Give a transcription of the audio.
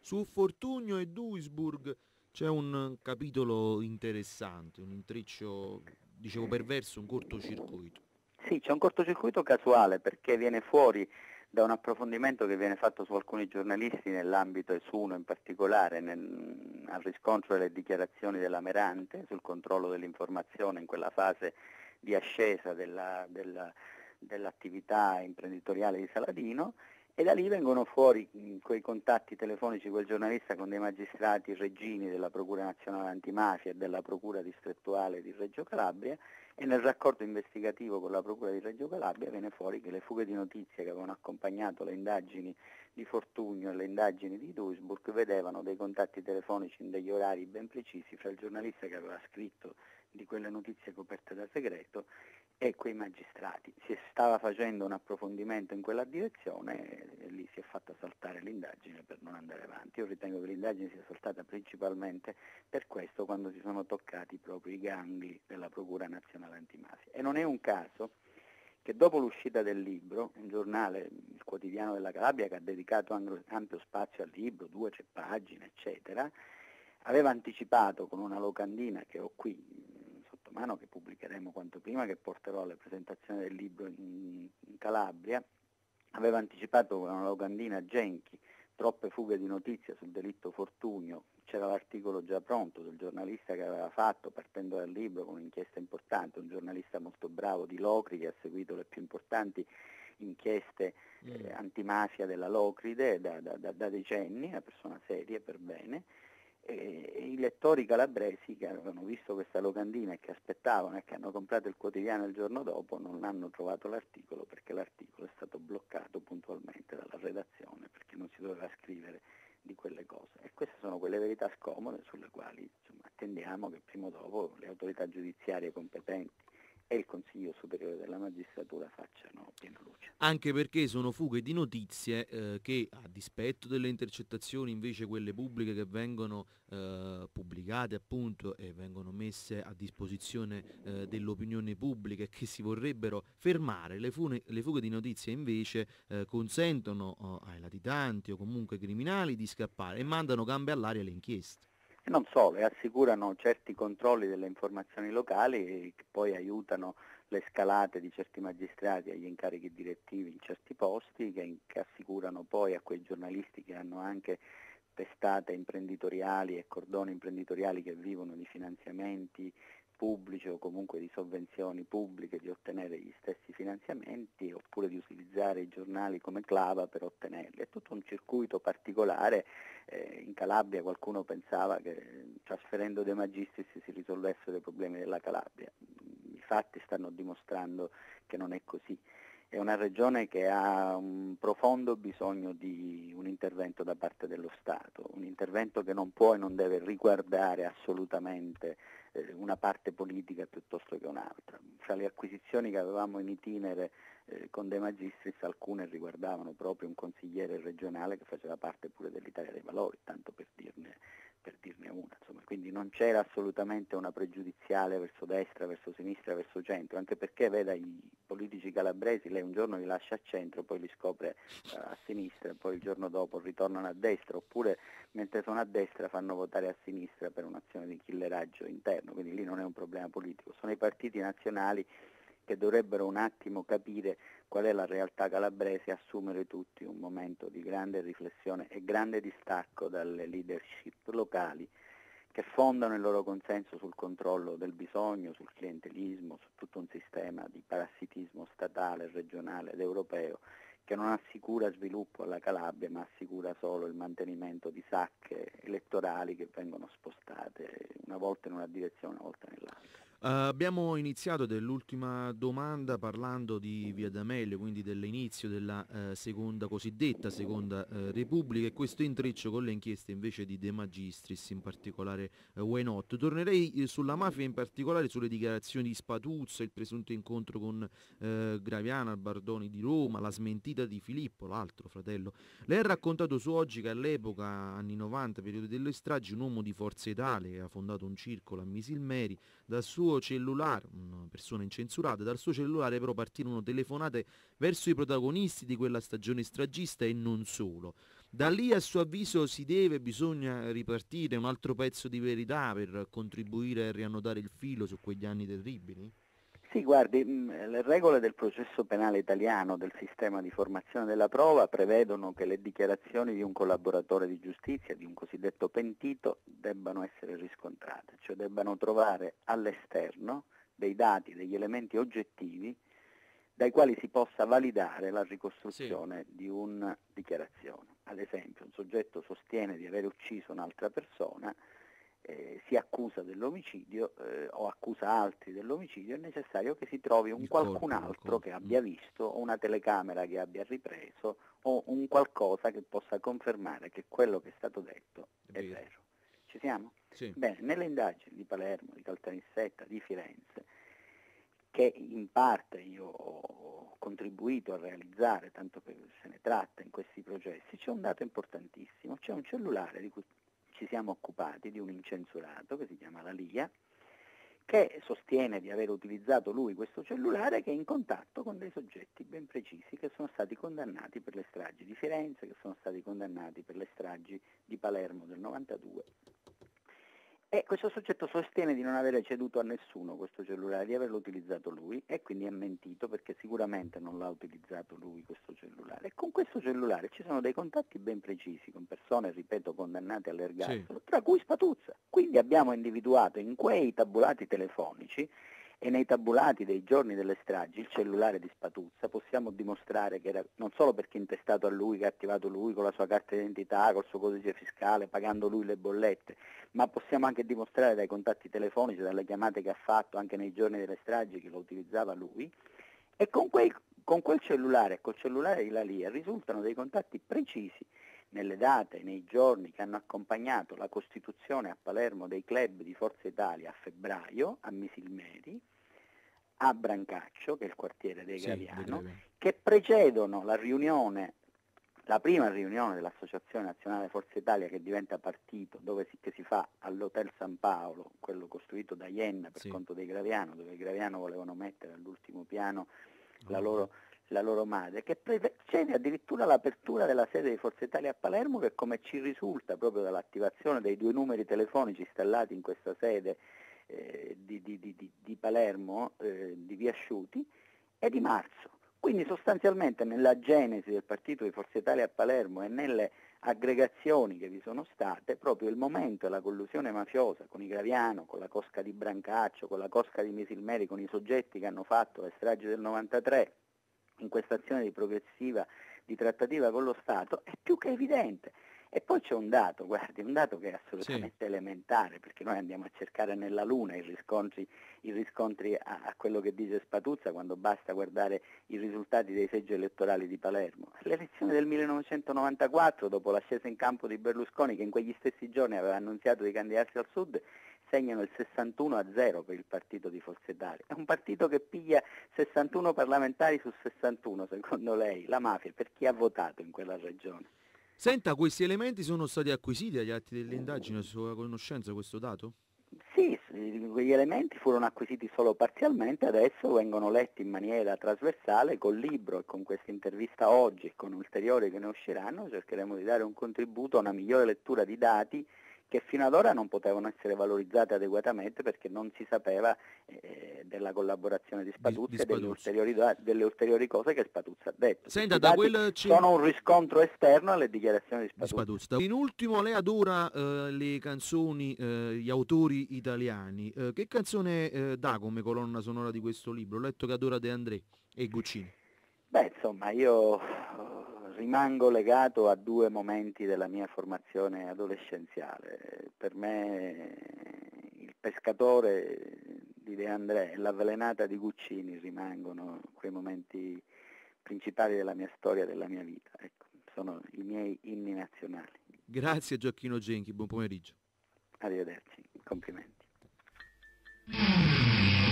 Su Fortunio e Duisburg c'è un capitolo interessante, un intreccio, dicevo perverso, un cortocircuito. Sì, c'è un cortocircuito casuale perché viene fuori da un approfondimento che viene fatto su alcuni giornalisti nell'ambito e su uno in particolare al riscontro delle dichiarazioni della Merante sul controllo dell'informazione in quella fase di ascesa dell'attività imprenditoriale di Saladino, e da lì vengono fuori quei contatti telefonici quel giornalista con dei magistrati reggini della Procura Nazionale Antimafia e della Procura Distrettuale di Reggio Calabria, e nel raccordo investigativo con la Procura di Reggio Calabria viene fuori che le fughe di notizie che avevano accompagnato le indagini di Fortunio e le indagini di Duisburg vedevano dei contatti telefonici in degli orari ben precisi fra il giornalista che aveva scritto di quelle notizie coperte da segreto e quei magistrati. Si stava facendo un approfondimento in quella direzione e lì si è fatta saltare l'indagine per non andare avanti. Io ritengo che l'indagine sia saltata principalmente per questo, quando si sono toccati proprio i gangli della Procura Nazionale Antimafia. E non è un caso che dopo l'uscita del libro, un giornale, il Quotidiano della Calabria, che ha dedicato ampio spazio al libro, 200 pagine, eccetera, aveva anticipato con una locandina che ho qui sotto mano, che pubblicheremo quanto prima, che porterò alle presentazioni del libro in Calabria, aveva anticipato con una locandina Genchi troppe fughe di notizie sul delitto Fortunio. C'era l'articolo già pronto del giornalista che aveva fatto, partendo dal libro, con un'inchiesta importante, un giornalista molto bravo di Locri che ha seguito le più importanti inchieste antimafia della Locride da decenni, una persona seria per bene. E i lettori calabresi che avevano visto questa locandina e che aspettavano e che hanno comprato il quotidiano il giorno dopo non hanno trovato l'articolo, perché l'articolo è stato bloccato puntualmente dalla redazione perché non si doveva scrivere di quelle cose. E queste sono quelle verità scomode sulle quali attendiamo che prima o dopo le autorità giudiziarie competenti e il Consiglio Superiore della Magistratura facciano piena luce. Anche perché sono fughe di notizie che, a dispetto delle intercettazioni, invece quelle pubbliche che vengono pubblicate appunto e vengono messe a disposizione dell'opinione pubblica e che si vorrebbero fermare, le fughe di notizie invece consentono ai latitanti o comunque criminali di scappare e mandano gambe all'aria le inchieste. E non solo, e assicurano certi controlli delle informazioni locali che poi aiutano le scalate di certi magistrati agli incarichi direttivi in certi posti, che assicurano poi a quei giornalisti che hanno anche testate imprenditoriali e cordoni imprenditoriali che vivono di finanziamenti pubblici o comunque di sovvenzioni pubbliche, di ottenere gli stessi finanziamenti oppure di utilizzare i giornali come clava per ottenerli. È tutto un circuito particolare. In Calabria qualcuno pensava che trasferendo De Magistris si risolvessero i problemi della Calabria. I fatti stanno dimostrando che non è così. È una regione che ha un profondo bisogno di un intervento da parte dello Stato, un intervento che non può e non deve riguardare assolutamente una parte politica piuttosto che un'altra. Fra le acquisizioni che avevamo in itinere con De Magistris, alcune riguardavano proprio un consigliere regionale che faceva parte pure dell'Italia dei Valori, tanto per dirne una. Insomma, quindi non c'era assolutamente una pregiudiziale verso destra, verso sinistra, verso centro, anche perché veda i politici calabresi, lei un giorno li lascia a centro, poi li scopre a sinistra, e poi il giorno dopo ritornano a destra, oppure mentre sono a destra fanno votare a sinistra per un'azione di killeraggio interno, quindi lì non è un problema politico, sono i partiti nazionali che dovrebbero un attimo capire qual è la realtà calabrese e assumere tutti un momento di grande riflessione e grande distacco dalle leadership locali che fondano il loro consenso sul controllo del bisogno, sul clientelismo, su tutto un sistema di parassitismo statale, regionale ed europeo che non assicura sviluppo alla Calabria, ma assicura solo il mantenimento di sacche elettorali che vengono spostate una volta in una direzione, una volta nell'altra. Abbiamo iniziato dell'ultima domanda parlando di Via D'Amelio, quindi dell'inizio della cosiddetta seconda Repubblica, e questo intreccio con le inchieste invece di De Magistris, in particolare Why Not. Tornerei sulla mafia, in particolare sulle dichiarazioni di Spatuzza, il presunto incontro con Graviana al Bardoni di Roma, la smentita di Filippo, l'altro fratello. Lei ha raccontato su Oggi che all'epoca, anni 90, periodo delle stragi, un uomo di Forza Italia che ha fondato un circolo a Misilmeri, dal suo cellulare, una persona incensurata, dal suo cellulare però partirono telefonate verso i protagonisti di quella stagione stragista e non solo. Da lì a suo avviso bisogna ripartire un altro pezzo di verità per contribuire a riannodare il filo su quegli anni terribili? Sì, guardi, le regole del processo penale italiano, del sistema di formazione della prova, prevedono che le dichiarazioni di un collaboratore di giustizia, di un cosiddetto pentito, debbano essere riscontrate, cioè debbano trovare all'esterno dei dati, degli elementi oggettivi dai quali si possa validare la ricostruzione di una dichiarazione. Ad esempio, un soggetto sostiene di aver ucciso un'altra persona, si accusa dell'omicidio o accusa altri dell'omicidio, è necessario che si trovi un qualcun altro che abbia visto, o una telecamera che abbia ripreso, o un qualcosa che possa confermare che quello che è stato detto è vero. Ci siamo? Sì. Bene, nelle indagini di Palermo, di Caltanissetta, di Firenze, che in parte io ho contribuito a realizzare, tanto che se ne tratta in questi processi, c'è un dato importantissimo, c'è un cellulare di cui ci siamo occupati, di un incensurato che si chiama Lalia, che sostiene di aver utilizzato lui questo cellulare, che è in contatto con dei soggetti ben precisi che sono stati condannati per le stragi di Firenze, che sono stati condannati per le stragi di Palermo del 92. E questo soggetto sostiene di non avere ceduto a nessuno questo cellulare, di averlo utilizzato lui, e quindi è mentito perché sicuramente non l'ha utilizzato lui questo cellulare. E con questo cellulare ci sono dei contatti ben precisi con persone, ripeto, condannate all'ergastolo, tra cui Spatuzza. Quindi abbiamo individuato in quei tabulati telefonici e nei tabulati dei giorni delle stragi il cellulare di Spatuzza. Possiamo dimostrare che era non solo perché è intestato a lui, che ha attivato lui con la sua carta d'identità, col suo codice fiscale, pagando lui le bollette, ma possiamo anche dimostrare dai contatti telefonici, dalle chiamate che ha fatto anche nei giorni delle stragi, che lo utilizzava lui. E con quel cellulare, col cellulare di Lalia, risultano dei contatti precisi nelle date, nei giorni che hanno accompagnato la costituzione a Palermo dei club di Forza Italia a febbraio, a Misilmeri, a Brancaccio, che è il quartiere dei Graviano, che precedono la riunione, la prima riunione dell'Associazione Nazionale Forza Italia, che diventa partito, che si fa all'Hotel San Paolo, quello costruito da Ienna per conto dei Graviano, dove i Graviano volevano mettere all'ultimo piano la loro madre, che precede addirittura l'apertura della sede di Forza Italia a Palermo, che, come ci risulta proprio dall'attivazione dei 2 numeri telefonici installati in questa sede di Palermo, di Via Asciuti, è di marzo. Quindi sostanzialmente nella genesi del partito di Forza Italia a Palermo e nelle aggregazioni che vi sono state, proprio il momento della collusione mafiosa con i Graviano, con la cosca di Brancaccio, con la cosca di Misilmeri, con i soggetti che hanno fatto le stragi del 93, in questa azione di progressiva di trattativa con lo Stato, è più che evidente. E poi c'è un dato, guardi, un dato che è assolutamente elementare, perché noi andiamo a cercare nella Luna i riscontri a quello che dice Spatuzza, quando basta guardare i risultati dei seggi elettorali di Palermo. L'elezione del 1994, dopo l'ascesa in campo di Berlusconi, che in quegli stessi giorni aveva annunziato di candidarsi al Sud, segnano il 61-0 per il partito di Forza Italia. È un partito che piglia 61 parlamentari su 61, secondo lei, la mafia, per chi ha votato in quella regione? Senta, questi elementi sono stati acquisiti agli atti delle indagini, a sua conoscenza questo dato? Sì, quegli elementi furono acquisiti solo parzialmente, adesso vengono letti in maniera trasversale col libro e con questa intervista oggi e con ulteriori che ne usciranno. Cercheremo di dare un contributo a una migliore lettura di dati che fino ad ora non potevano essere valorizzate adeguatamente, perché non si sapeva della collaborazione di Spatuzza e delle ulteriori cose che Spatuzza ha detto. Senta, sono un riscontro esterno alle dichiarazioni di Spatuzza. In ultimo, lei adora le canzoni, gli autori italiani. Che canzone dà come colonna sonora di questo libro? Ho letto che adora De André e Guccini. Beh, insomma, io rimango legato a 2 momenti della mia formazione adolescenziale. Per me il pescatore di De André e l'avvelenata di Guccini rimangono quei momenti principali della mia storia, della mia vita. Ecco, sono i miei inni nazionali. Grazie Gioacchino Genchi, buon pomeriggio. Arrivederci, complimenti.